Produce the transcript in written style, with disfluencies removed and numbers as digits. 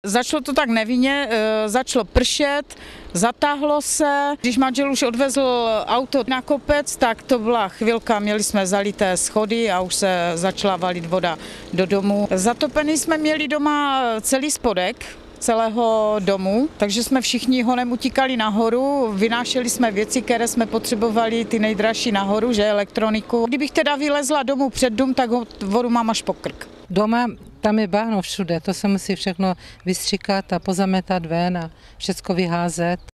Začalo to tak nevinně, začalo pršet, zatáhlo se. Když manžel už odvezl auto na kopec, tak to byla chvilka, měli jsme zalité schody a už se začala valit voda do domu. Zatopený jsme měli doma celý spodek celého domu, takže jsme všichni honem utíkali nahoru, vynášeli jsme věci, které jsme potřebovali, ty nejdražší nahoru, že elektroniku. Kdybych teda vylezla domů před dům, tak vodu mám až po krk. Doma tam je bahno všude, to se musí všechno vystříkat a pozametat ven a všecko vyházet.